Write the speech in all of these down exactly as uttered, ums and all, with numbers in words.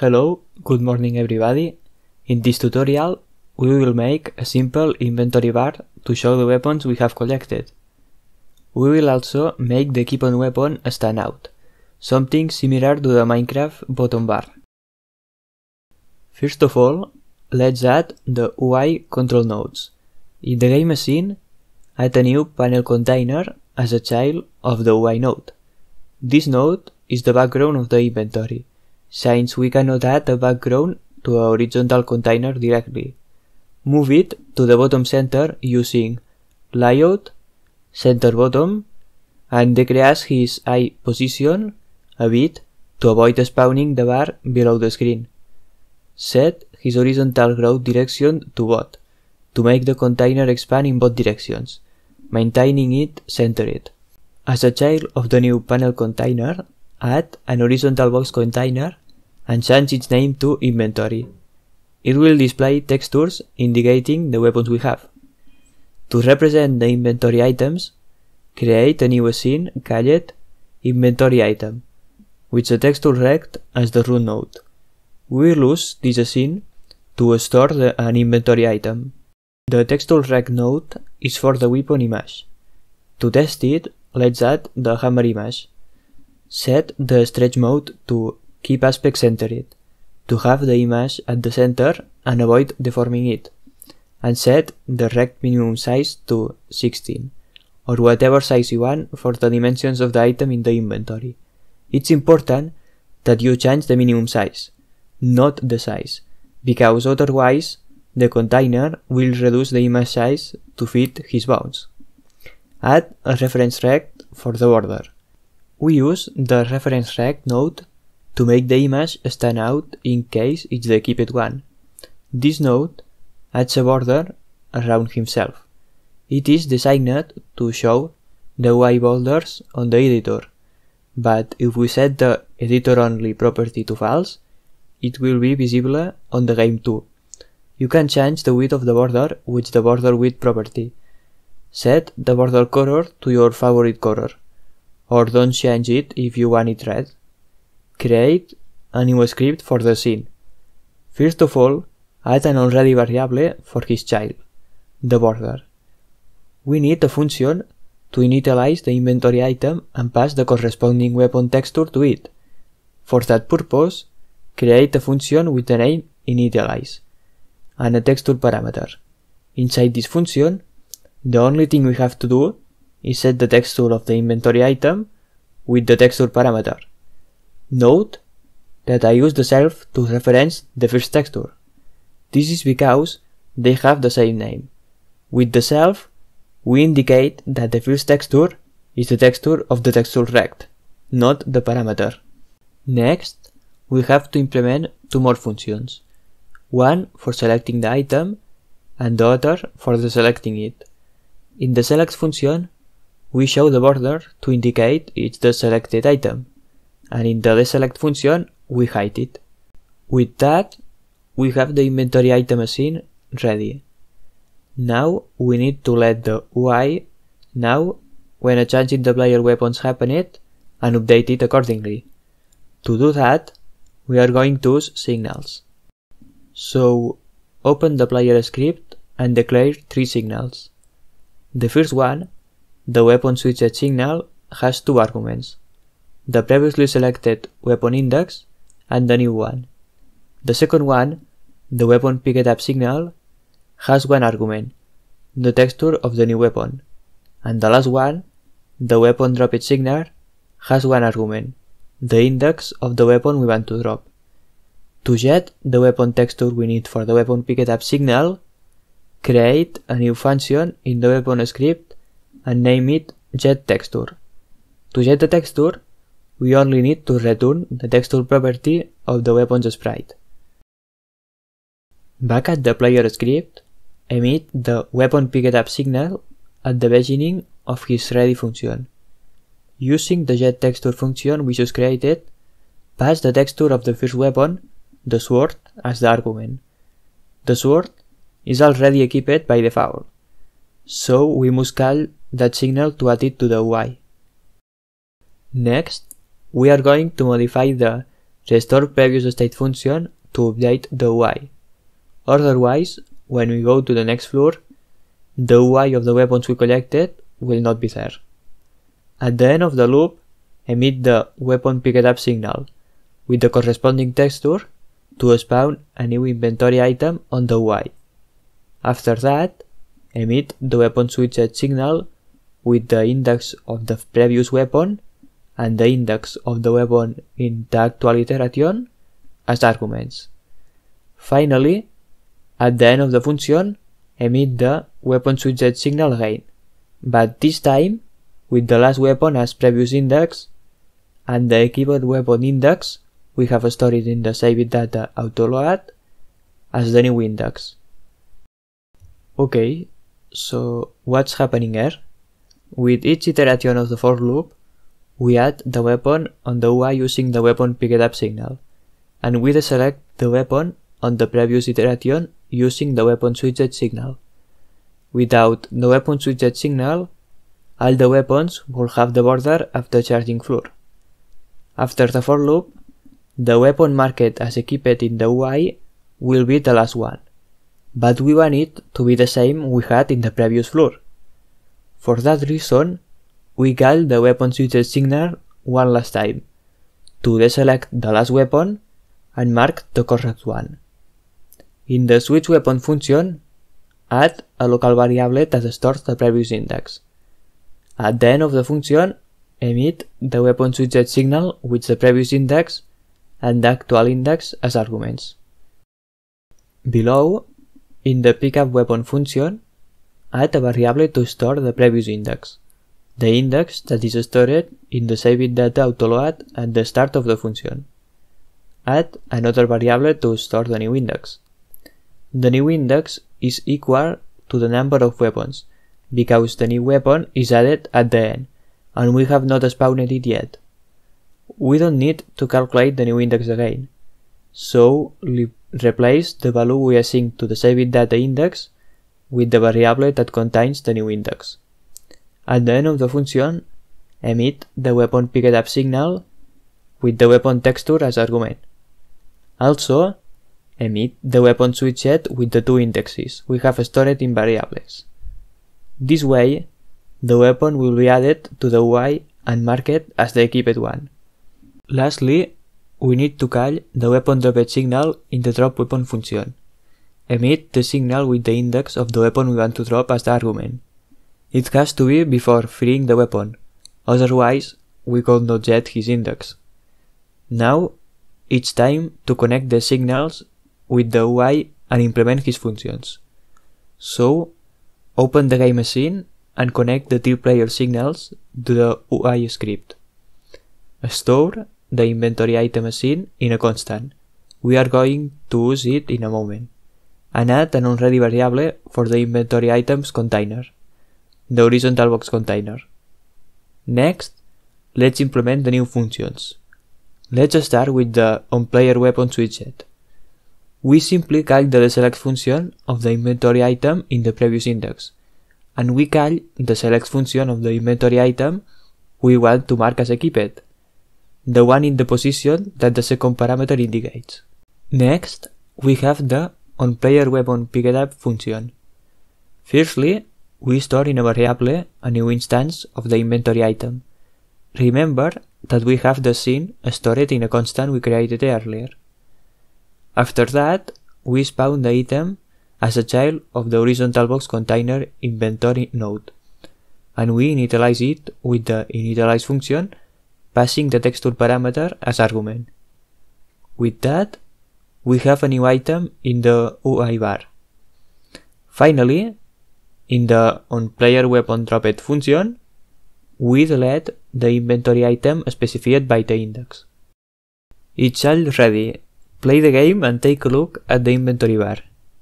Hello, good morning everybody. In this tutorial, we will make a simple inventory bar to show the weapons we have collected. We will also make the keep on weapon stand out, something similar to the Minecraft bottom bar. First of all, let's add the U I control nodes. In the game scene, add a new panel container as a child of the U I node. This node is the background of the inventory, since we cannot add a background to a horizontal container directly. Move it to the bottom center using layout, center bottom, and decrease his eye position a bit to avoid spawning the bar below the screen. Set his horizontal growth direction to both, to make the container expand in both directions, maintaining it centered. As a child of the new panel container, add an horizontal box container and change its name to inventory. It will display textures indicating the weapons we have. To represent the inventory items, create a new scene called inventory item, with the texture rect as the root node. We will use this scene to store the, an inventory item. The texture rect node is for the weapon image. To test it, let's add the hammer image. Set the stretch mode to keep aspect centered, to have the image at the center and avoid deforming it, and set the rect minimum size to sixteen, or whatever size you want for the dimensions of the item in the inventory. It's important that you change the minimum size, not the size, because otherwise the container will reduce the image size to fit his bounds. Add a reference rect for the border. We use the reference rect node to make the image stand out in case it's the keeped one. This node adds a border around himself. It is designed to show the U I borders on the editor, but if we set the editor only property to false, it will be visible on the game too. You can change the width of the border with the border width property. Set the border color to your favorite color, or don't change it if you want it red. Create a new script for the scene. First of all, add an already variable for his child, the border. We need a function to initialize the inventory item and pass the corresponding weapon texture to it. For that purpose, create a function with the name initialize and a texture parameter. Inside this function, the only thing we have to do is set the texture of the inventory item with the texture parameter. Note that I use the self to reference the first texture. This is because they have the same name. With the self, we indicate that the first texture is the texture of the texture rect, not the parameter. Next, we have to implement two more functions, one for selecting the item and the other for deselecting it. In the select function, we show the border to indicate it's the selected item, and in the deselect function, we hide it. With that, we have the inventory item scene ready. Now we need to let the U I know when a change in the player weapons happened and update it accordingly. To do that, we are going to use signals. So, open the player script and declare three signals. The first one, the weapon switched signal, has two arguments, the previously selected weapon index and the new one. The second one, the weapon picked up signal, has one argument, the texture of the new weapon. And the last one, the weapon dropped signal, has one argument, the index of the weapon we want to drop. To get the weapon texture we need for the weapon picked up signal, create a new function in the weapon script and name it getTexture. To get the texture, we only need to return the texture property of the weapon's sprite. Back at the player script, emit the weapon picked up signal at the beginning of his ready function. Using the getTexture function we just created, pass the texture of the first weapon, the sword, as the argument. The sword is already equipped by default, so we must call that signal to add it to the U I. Next, we are going to modify the restore previous state function to update the U I. Otherwise, when we go to the next floor, the U I of the weapons we collected will not be there. At the end of the loop, emit the weapon picked up signal with the corresponding texture to spawn a new inventory item on the U I. After that, emit the weapon switched signal with the index of the previous weapon and the index of the weapon in the actual iteration as arguments. Finally, at the end of the function, emit the weapon switched signal again, but this time with the last weapon as previous index and the equivalent weapon index we have stored in the saved data autoload as the new index. Okay, so what's happening here? With each iteration of the for loop, we add the weapon on the U I using the weapon picked up signal, and we deselect the weapon on the previous iteration using the weapon switched signal. Without the weapon switched signal, all the weapons will have the border of the charging floor. After the for loop, the weapon marked as equipped in the U I will be the last one, but we want it to be the same we had in the previous floor. For that reason, we call the weapon switched signal one last time, to deselect the last weapon and mark the correct one. In the switch weapon function, add a local variable that stores the previous index. At the end of the function, emit the weapon switched signal with the previous index and the actual index as arguments. Below, in the pickup weapon function, add a variable to store the previous index, the index that is stored in the saved data autoload at the start of the function. Add another variable to store the new index. The new index is equal to the number of weapons, because the new weapon is added at the end, and we have not spawned it yet. We don't need to calculate the new index again, so replace the value we assign to the saved data index with the variable that contains the new index. At the end of the function, emit the weapon picked up signal with the weapon texture as argument. Also, emit the weapon switched with the two indexes we have stored in variables. This way, the weapon will be added to the U I and marked as the equipped one. Lastly, we need to call the weapon dropped signal in the drop weapon function. Emit the signal with the index of the weapon we want to drop as the argument. It has to be before freeing the weapon, otherwise we could not get his index. Now, it's time to connect the signals with the U I and implement his functions. So, open the game scene and connect the two player signals to the U I script. Store the inventory item scene in a constant. We are going to use it in a moment. And add an onReady variable for the inventory items container, the horizontal box container. Next, let's implement the new functions. Let's start with the onPlayer weapon switched. We simply call the deselect function of the inventory item in the previous index, and we call the select function of the inventory item we want to mark as equipped, the one in the position that the second parameter indicates. Next, we have the onPlayer weapon picked up function. Firstly, we store in a variable a new instance of the inventory item. Remember that we have the scene stored in a constant we created earlier. After that, we spawn the item as a child of the horizontal box container inventory node, and we initialize it with the initialize function, passing the texture parameter as argument. With that, we have a new item in the U I bar. Finally, in the onPlayer weapon dropped function, we delete the inventory item specified by the index. It's all ready. Play the game and take a look at the inventory bar.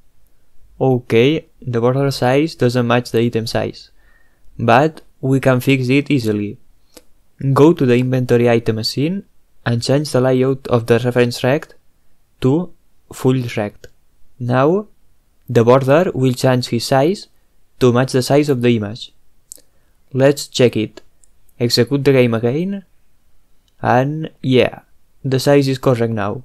Okay, the border size doesn't match the item size, but we can fix it easily. Go to the inventory item scene and change the layout of the reference rect to full rect. Now, the border will change his size to match the size of the image. Let's check it. Execute the game again, and yeah, the size is correct now.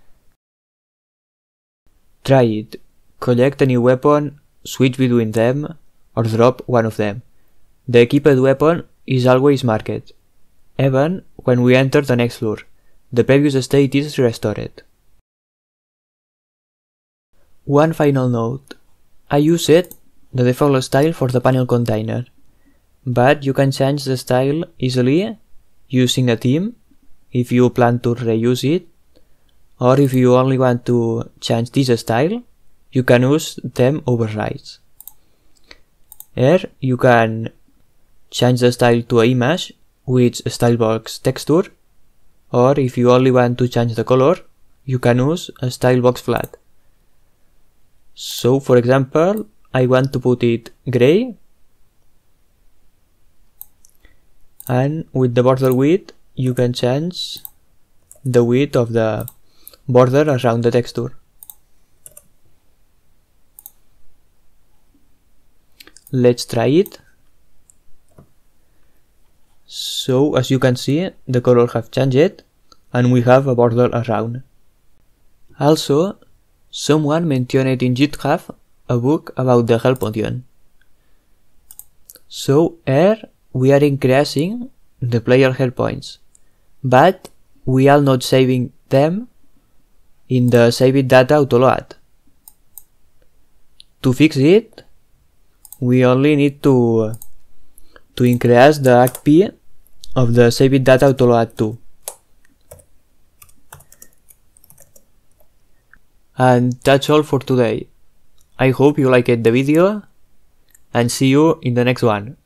Try it. Collect a new weapon, switch between them, or drop one of them. The equipped weapon is always marked, even when we enter the next floor. The previous state is restored. One final note. I used the default style for the panel container, but you can change the style easily using a theme if you plan to reuse it, or if you only want to change this style, you can use theme overrides. Here you can change the style to an image with stylebox texture, or if you only want to change the color, you can use a stylebox flat. So for example, I want to put it gray, and with the border width you can change the width of the border around the texture. Let's try it. So as you can see, the color have changed and we have a border around. Also, someone mentioned in GitHub a book about the health potion. So here we are increasing the player health points, but we are not saving them in the saved data autoload. To fix it, we only need to to increase the H P of the saved data autoload too. And that's all for today. I hope you liked the video, and see you in the next one.